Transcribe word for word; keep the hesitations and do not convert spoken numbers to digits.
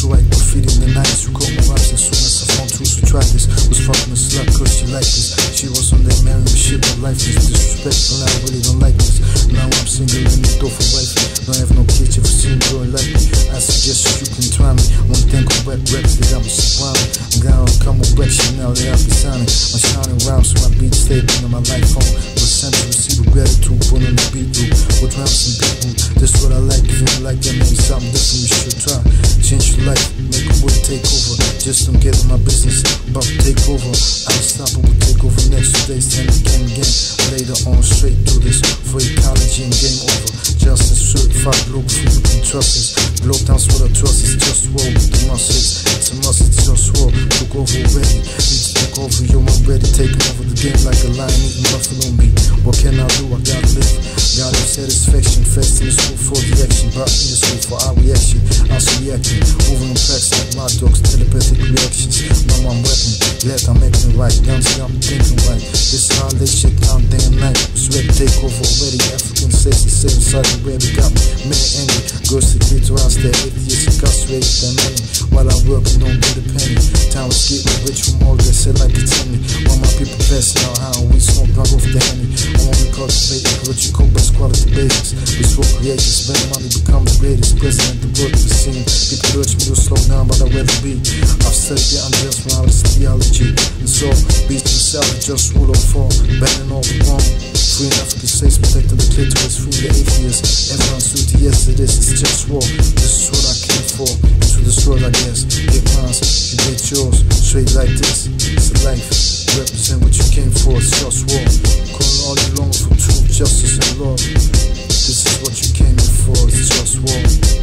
to write graffiti in the nineties. You caught my raps as soon as I found two, so try this. Was fucking a slut cause she liked this. She was on there marrying me, shit, but life is disrespectful. I really don't like this. Now I'm single and the door for wife. Don't have no kids if you see me growing like me. I suggest you can try me. One thing on wet reps, they got me surrounded. I'm gonna come with wet shit now, they have me signing. I'm shining rhymes, so my beats stay on my life home. But send to receive a gratitude, put on the beat loop. With rhymes and beat loop. This what I like, if you don't like that, maybe something different you should try. Change your life, make a boy take over. Just don't get in my business, about to take over. Unstoppable take over next two days, ten again, again. Later on, straight through this, for ecology and game over. Justice certified, global food, you can trust this. Blow downs for the trust, it's just war with the muscles. It's a must, it's just war. Took over already, need to take over, yo, I'm ready. Taking over the game like a lion eating buffalo meat. What can I do? I gotta live. Gotta have satisfaction, fast in the school for the action. Brought me to school for our reaction. I was reacting, moving on tracks like my dogs, telepathic reactions. Now I'm rapping, glad I'm making right. Down to I'm thinking right. This how I lay shit down day and night. It's ready to take over already. African safety, safe inside the way they got me. Man angry, girls to get to house there. Idiots incarcerated, them many. While I work and don't get a penny. Time was getting rich from all this, said like it's in me. While my people passing out how we smoke drunk off the henny. I want to cultivate what you call best quality basics. We swore creators, spend money, become the greatest. President, the book, the scene. People urge me to slow down, but I'd rather be. I've studied the unjust morality theology. And so, beats myself, just rule of four. Banning all the wrong. Free in African states, protecting the clitoris, free the atheists. Everyone's duty, yes it is, it's just war. This is what I came for. Into this world, I guess. Get mine, you get yours. Straight like this, it's a life. Represent what you came for, it's just war. Calling all you long for truth, justice, and love. This is what you came here for, it's just war.